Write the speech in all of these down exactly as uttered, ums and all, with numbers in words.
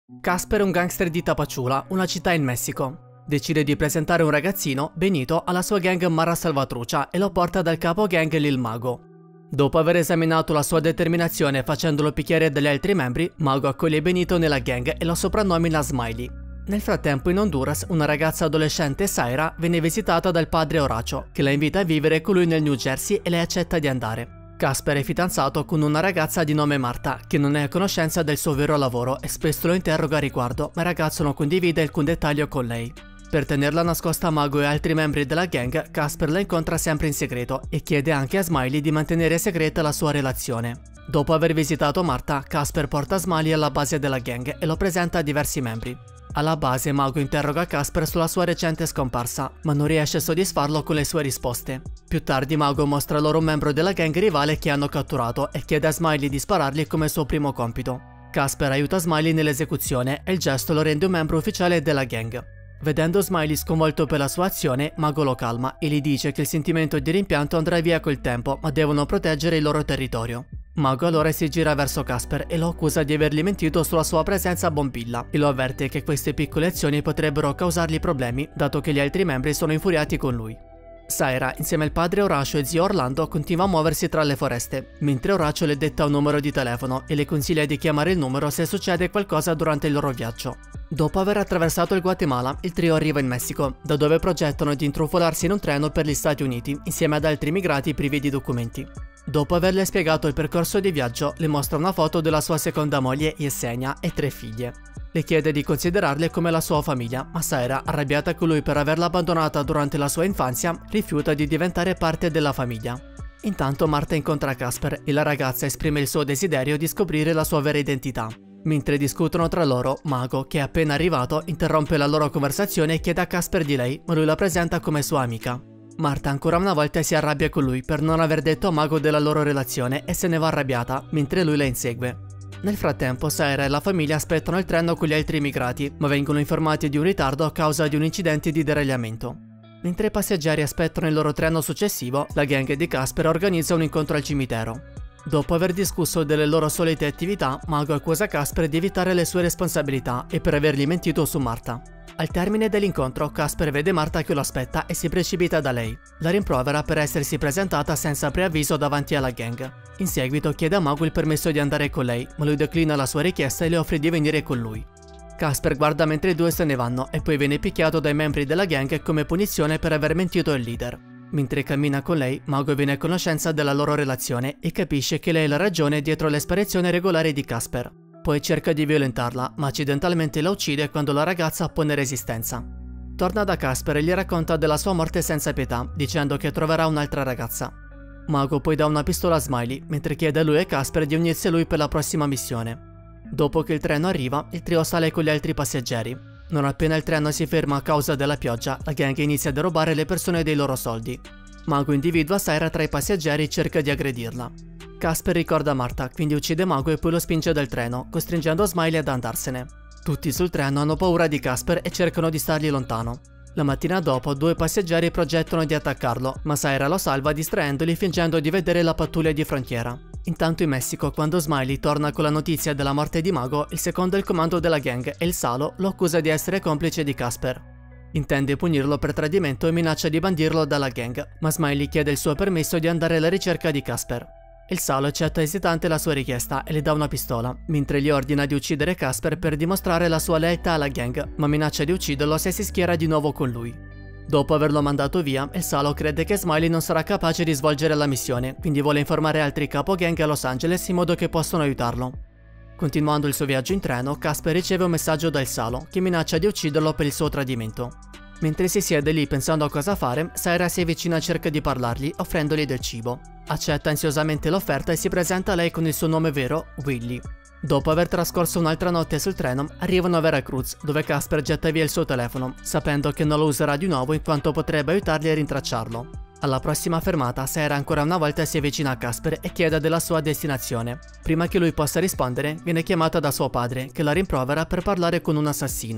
Casper è un gangster di Tapachula, una città in Messico. Decide di presentare un ragazzino, Benito, alla sua gang Mara Salvatrucha e lo porta dal capo gang Lil Mago. Dopo aver esaminato la sua determinazione facendolo picchiare dagli altri membri, Mago accoglie Benito nella gang e lo soprannomina Smiley. Nel frattempo in Honduras una ragazza adolescente, Zaira, viene visitata dal padre Horacio, che la invita a vivere con lui nel New Jersey e lei accetta di andare. Casper è fidanzato con una ragazza di nome Marta, che non è a conoscenza del suo vero lavoro e spesso lo interroga a riguardo, ma il ragazzo non condivide alcun dettaglio con lei. Per tenerla nascosta a Mago e altri membri della gang, Casper la incontra sempre in segreto e chiede anche a Smiley di mantenere segreta la sua relazione. Dopo aver visitato Marta, Casper porta Smiley alla base della gang e lo presenta a diversi membri. Alla base Mago interroga Casper sulla sua recente scomparsa, ma non riesce a soddisfarlo con le sue risposte. Più tardi Mago mostra loro un membro della gang rivale che hanno catturato e chiede a Smiley di sparargli come suo primo compito. Casper aiuta Smiley nell'esecuzione e il gesto lo rende un membro ufficiale della gang. Vedendo Smiley sconvolto per la sua azione, Mago lo calma e gli dice che il sentimento di rimpianto andrà via col tempo, ma devono proteggere il loro territorio. Mago allora si gira verso Casper e lo accusa di avergli mentito sulla sua presenza a Bombilla e lo avverte che queste piccole azioni potrebbero causargli problemi, dato che gli altri membri sono infuriati con lui. Zaira, insieme al padre Horacio e zio Orlando, continua a muoversi tra le foreste, mentre Horacio le detta un numero di telefono e le consiglia di chiamare il numero se succede qualcosa durante il loro viaggio. Dopo aver attraversato il Guatemala, il trio arriva in Messico, da dove progettano di intrufolarsi in un treno per gli Stati Uniti, insieme ad altri immigrati privi di documenti. Dopo averle spiegato il percorso di viaggio, le mostra una foto della sua seconda moglie Yesenia e tre figlie. Le chiede di considerarle come la sua famiglia, ma Zaira, arrabbiata con lui per averla abbandonata durante la sua infanzia, rifiuta di diventare parte della famiglia. Intanto Marta incontra Casper e la ragazza esprime il suo desiderio di scoprire la sua vera identità. Mentre discutono tra loro, Mago, che è appena arrivato, interrompe la loro conversazione e chiede a Casper di lei, ma lui la presenta come sua amica. Marta ancora una volta si arrabbia con lui per non aver detto a Mago della loro relazione e se ne va arrabbiata, mentre lui la insegue. Nel frattempo Zaira e la famiglia aspettano il treno con gli altri immigrati, ma vengono informati di un ritardo a causa di un incidente di deragliamento. Mentre i passeggeri aspettano il loro treno successivo, la gang di Casper organizza un incontro al cimitero. Dopo aver discusso delle loro solite attività, Mago accusa Casper di evitare le sue responsabilità e per avergli mentito su Marta. Al termine dell'incontro, Casper vede Marta che lo aspetta e si precipita da lei. La rimprovera per essersi presentata senza preavviso davanti alla gang. In seguito chiede a Mago il permesso di andare con lei, ma lui declina la sua richiesta e le offre di venire con lui. Casper guarda mentre i due se ne vanno e poi viene picchiato dai membri della gang come punizione per aver mentito al leader. Mentre cammina con lei, Mago viene a conoscenza della loro relazione e capisce che lei è la ragione dietro la sparizione regolare di Casper. Poi cerca di violentarla, ma accidentalmente la uccide quando la ragazza oppone resistenza. Torna da Casper e gli racconta della sua morte senza pietà, dicendo che troverà un'altra ragazza. Mago poi dà una pistola a Smiley, mentre chiede a lui e Casper di unirsi a lui per la prossima missione. Dopo che il treno arriva, il trio sale con gli altri passeggeri. Non appena il treno si ferma a causa della pioggia, la gang inizia a derubare le persone dei loro soldi. Mago individua Zaira tra i passeggeri e cerca di aggredirla. Casper ricorda Marta, quindi uccide Mago e poi lo spinge dal treno, costringendo Smiley ad andarsene. Tutti sul treno hanno paura di Casper e cercano di stargli lontano. La mattina dopo, due passeggeri progettano di attaccarlo, ma Zaira lo salva distraendoli fingendo di vedere la pattuglia di frontiera. Intanto in Messico, quando Smiley torna con la notizia della morte di Mago, il secondo al comando della gang, El Salo, lo accusa di essere complice di Casper. Intende punirlo per tradimento e minaccia di bandirlo dalla gang, ma Smiley chiede il suo permesso di andare alla ricerca di Casper. Il Salo accetta esitante la sua richiesta e le dà una pistola, mentre gli ordina di uccidere Casper per dimostrare la sua lealtà alla gang, ma minaccia di ucciderlo se si schiera di nuovo con lui. Dopo averlo mandato via, il Salo crede che Smiley non sarà capace di svolgere la missione, quindi vuole informare altri capo gang a Los Angeles in modo che possano aiutarlo. Continuando il suo viaggio in treno, Casper riceve un messaggio dal Salo, che minaccia di ucciderlo per il suo tradimento. Mentre si siede lì pensando a cosa fare, Zaira si avvicina e cerca di parlargli, offrendogli del cibo. Accetta ansiosamente l'offerta e si presenta a lei con il suo nome vero, Willy. Dopo aver trascorso un'altra notte sul treno, arrivano a Veracruz, dove Casper getta via il suo telefono, sapendo che non lo userà di nuovo in quanto potrebbe aiutarli a rintracciarlo. Alla prossima fermata, Zaira ancora una volta si avvicina a Casper e chiede della sua destinazione. Prima che lui possa rispondere, viene chiamata da suo padre, che la rimprovera per parlare con un assassino.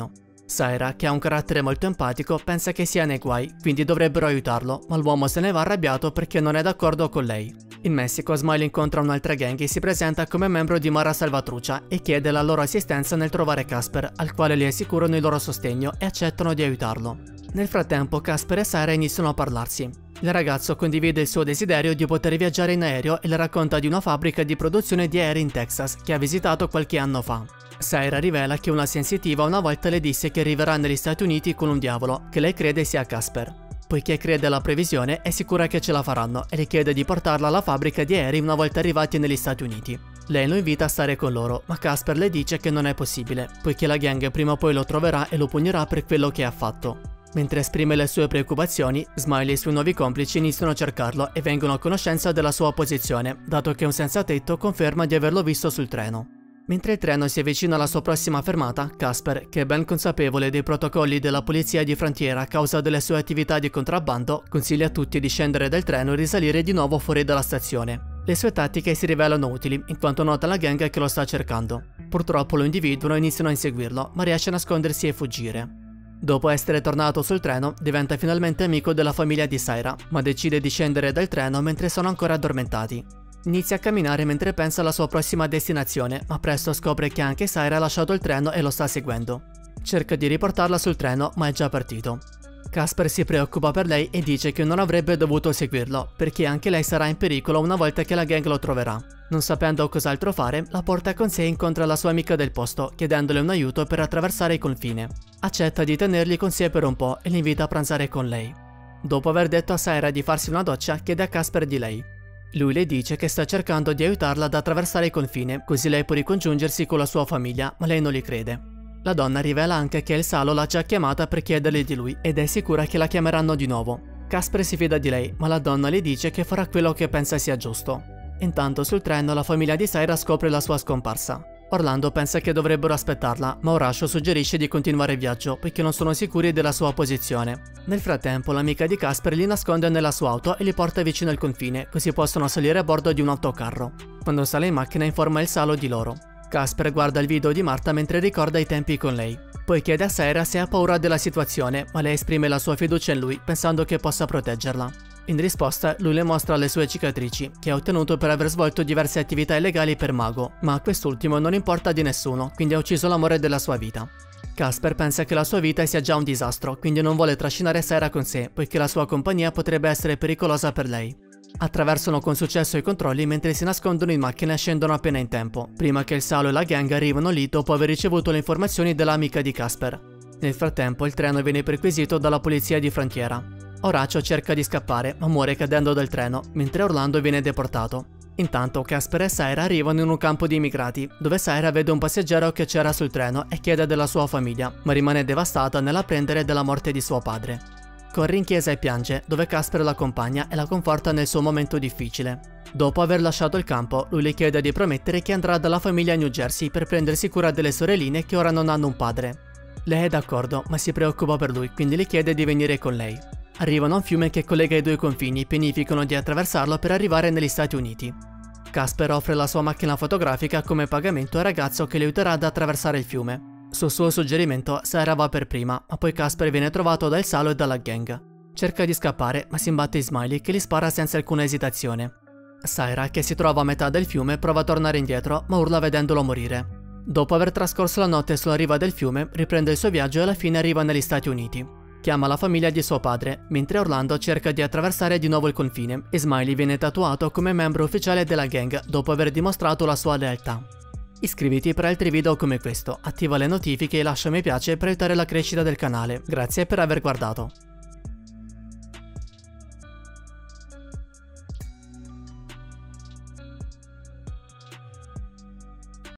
Saira, che ha un carattere molto empatico, pensa che sia nei guai, quindi dovrebbero aiutarlo, ma l'uomo se ne va arrabbiato perché non è d'accordo con lei. In Messico, Smiley incontra un'altra gang e si presenta come membro di Mara Salvatrucha e chiede la loro assistenza nel trovare Casper, al quale gli assicurano il loro sostegno e accettano di aiutarlo. Nel frattempo, Casper e Saira iniziano a parlarsi. Il ragazzo condivide il suo desiderio di poter viaggiare in aereo e le racconta di una fabbrica di produzione di aerei in Texas che ha visitato qualche anno fa. Saira rivela che una sensitiva una volta le disse che arriverà negli Stati Uniti con un diavolo, che lei crede sia Casper. Poiché crede alla previsione, è sicura che ce la faranno e le chiede di portarla alla fabbrica di aerei una volta arrivati negli Stati Uniti. Lei lo invita a stare con loro, ma Casper le dice che non è possibile, poiché la gang prima o poi lo troverà e lo punirà per quello che ha fatto. Mentre esprime le sue preoccupazioni, Smiley e i suoi nuovi complici iniziano a cercarlo e vengono a conoscenza della sua posizione, dato che un senzatetto conferma di averlo visto sul treno. Mentre il treno si avvicina alla sua prossima fermata, Casper, che è ben consapevole dei protocolli della polizia di frontiera a causa delle sue attività di contrabbando, consiglia a tutti di scendere dal treno e risalire di nuovo fuori dalla stazione. Le sue tattiche si rivelano utili, in quanto nota la gang che lo sta cercando. Purtroppo lo individuano e iniziano a inseguirlo, ma riesce a nascondersi e fuggire. Dopo essere tornato sul treno, diventa finalmente amico della famiglia di Saira, ma decide di scendere dal treno mentre sono ancora addormentati. Inizia a camminare mentre pensa alla sua prossima destinazione, ma presto scopre che anche Saira ha lasciato il treno e lo sta seguendo. Cerca di riportarla sul treno, ma è già partito. Casper si preoccupa per lei e dice che non avrebbe dovuto seguirlo, perché anche lei sarà in pericolo una volta che la gang lo troverà. Non sapendo cos'altro fare, la porta con sé e incontra la sua amica del posto, chiedendole un aiuto per attraversare il confine. Accetta di tenerli con sé per un po' e li invita a pranzare con lei. Dopo aver detto a Saira di farsi una doccia, chiede a Casper di lei. Lui le dice che sta cercando di aiutarla ad attraversare il confine, così lei può ricongiungersi con la sua famiglia, ma lei non li crede. La donna rivela anche che il Salo l'ha già chiamata per chiederle di lui ed è sicura che la chiameranno di nuovo. Casper si fida di lei, ma la donna le dice che farà quello che pensa sia giusto. Intanto sul treno la famiglia di Saira scopre la sua scomparsa. Orlando pensa che dovrebbero aspettarla, ma Horatio suggerisce di continuare il viaggio poiché non sono sicuri della sua posizione. Nel frattempo l'amica di Casper li nasconde nella sua auto e li porta vicino al confine, così possono salire a bordo di un autocarro. Quando sale in macchina informa il Salo di loro. Casper guarda il video di Marta mentre ricorda i tempi con lei. Poi chiede a Saira se ha paura della situazione, ma lei esprime la sua fiducia in lui pensando che possa proteggerla. In risposta, lui le mostra le sue cicatrici, che ha ottenuto per aver svolto diverse attività illegali per mago, ma a quest'ultimo non importa di nessuno, quindi ha ucciso l'amore della sua vita. Casper pensa che la sua vita sia già un disastro, quindi non vuole trascinare Saira con sé, poiché la sua compagnia potrebbe essere pericolosa per lei. Attraversano con successo i controlli mentre si nascondono in macchina e scendono appena in tempo, prima che il Salo e la gang arrivano lì dopo aver ricevuto le informazioni dell'amica di Casper. Nel frattempo il treno viene perquisito dalla polizia di frontiera. Horatio cerca di scappare, ma muore cadendo dal treno, mentre Orlando viene deportato. Intanto Casper e Saira arrivano in un campo di immigrati, dove Saira vede un passeggero che c'era sul treno e chiede della sua famiglia, ma rimane devastata nell'apprendere della morte di suo padre. Corre in chiesa e piange, dove Casper l'accompagna e la conforta nel suo momento difficile. Dopo aver lasciato il campo, lui le chiede di promettere che andrà dalla famiglia a New Jersey per prendersi cura delle sorelline che ora non hanno un padre. Lei è d'accordo, ma si preoccupa per lui, quindi le chiede di venire con lei. Arrivano a un fiume che collega i due confini e pianificano di attraversarlo per arrivare negli Stati Uniti. Casper offre la sua macchina fotografica come pagamento al ragazzo che le aiuterà ad attraversare il fiume. Su suo suggerimento, Saira va per prima, ma poi Casper viene trovato dal Salo e dalla gang. Cerca di scappare, ma si imbatte in Smiley che gli spara senza alcuna esitazione. Saira, che si trova a metà del fiume, prova a tornare indietro, ma urla vedendolo morire. Dopo aver trascorso la notte sulla riva del fiume, riprende il suo viaggio e alla fine arriva negli Stati Uniti. Chiama la famiglia di suo padre, mentre Orlando cerca di attraversare di nuovo il confine e Smiley viene tatuato come membro ufficiale della gang dopo aver dimostrato la sua lealtà. Iscriviti per altri video come questo, attiva le notifiche e lascia mi piace per aiutare la crescita del canale. Grazie per aver guardato.